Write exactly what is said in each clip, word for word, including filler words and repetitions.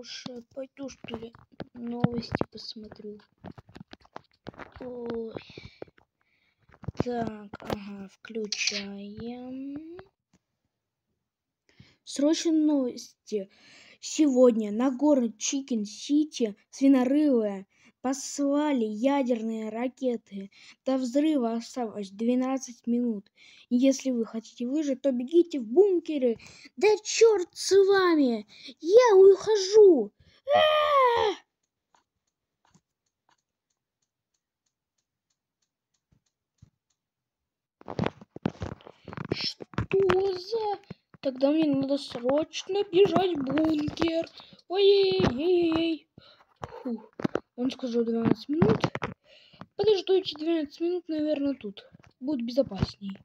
хорошая. Пойду, что ли, новости посмотрю. Ой. Так, ага, включаем. Срочные новости. Сегодня на город Чикен-Сити свинорылые послали ядерные ракеты. До взрыва осталось двенадцать минут. Если вы хотите выжить, то бегите в бункеры. Да черт с вами! Я ухожу! А-а-а! Что за... Тогда мне надо срочно бежать в бункер. Ой-ой-ой. Фу. Он сказал двенадцать минут. Подожду эти двенадцать минут, наверное, тут. Будет безопасней.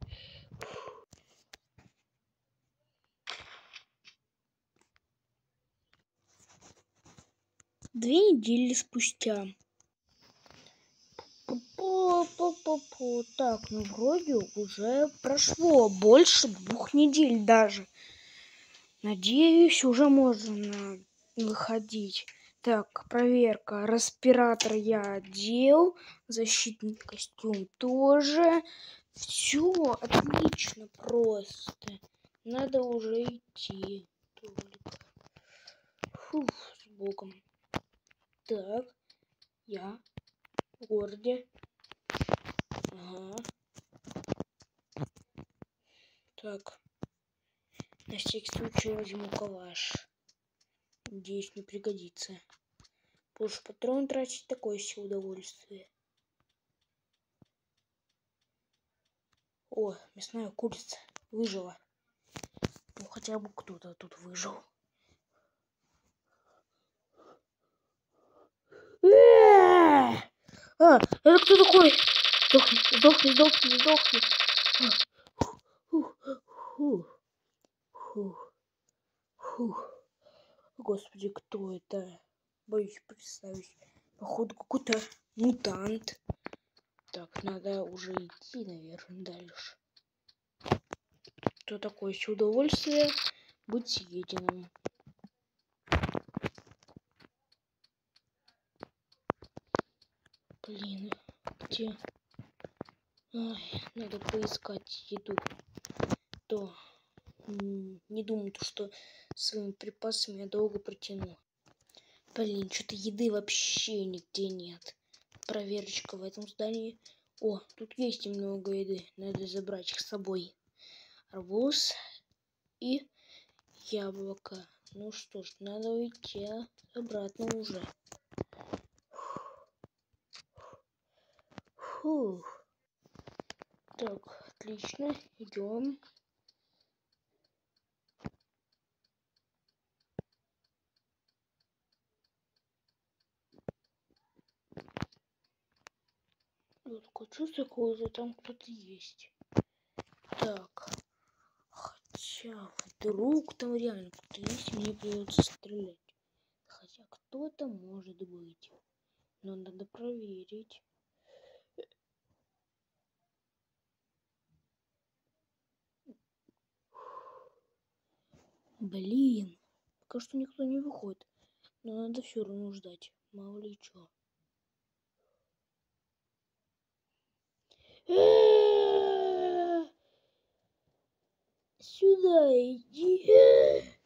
Две недели спустя. Пу-пу-пу-пу-пу. Так, ну вроде уже прошло больше двух недель даже. Надеюсь, уже можно выходить. Так, проверка. Респиратор я одел. Защитный костюм тоже. Все отлично просто. Надо уже идти. Только. Фух, с Богом. Так, я в городе. Ага. Так. На всякий случай возьму калаш. Надеюсь, не пригодится. Потому что патрон тратить такое себе удовольствие. О, мясная курица выжила. Ну хотя бы кто-то тут выжил. А, это кто такой? Сдохни, сдохни, сдохни, сдохни. Фух, фух, фух, фух. Господи, кто это? Боюсь представить. Походу какой-то мутант. Так, надо уже идти, наверное, дальше. Что такое все удовольствие быть съеденным? Блин, где? Ай, надо поискать еду. То не думаю, что своими припасами я долго протяну. Блин, что-то еды вообще нигде нет. Проверочка в этом здании. О, тут есть немного еды. Надо забрать их с собой. Арбуз и яблоко. Ну что ж, надо уйти обратно уже. Фух. Так, отлично, идем. Вот такое чувство, какое-то там кто-то есть. Так, хотя вдруг там реально кто-то есть, мне придется стрелять. Хотя кто-то может быть, но надо проверить. Блин, пока что никто не выходит, но надо все равно ждать, мало ли что. Сюда иди.